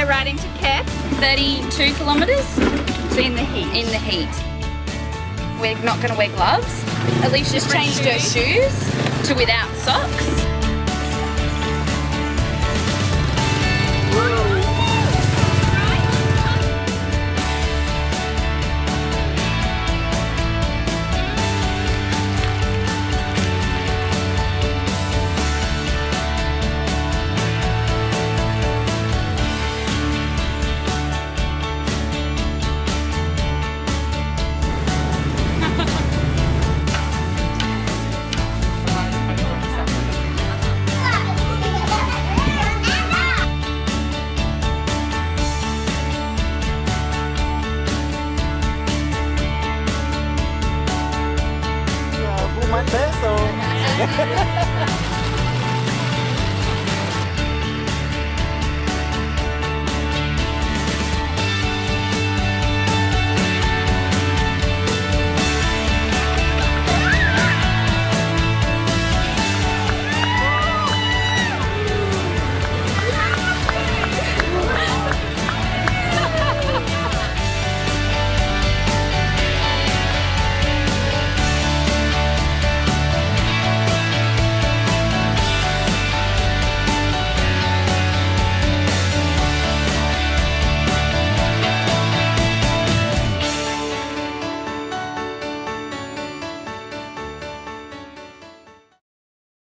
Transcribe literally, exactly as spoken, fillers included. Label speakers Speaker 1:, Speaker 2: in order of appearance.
Speaker 1: we're riding to Kep.
Speaker 2: thirty-two kilometres
Speaker 1: In the heat.
Speaker 2: in the heat. We're not going to wear gloves. Alicia's changed her shoes to without socks.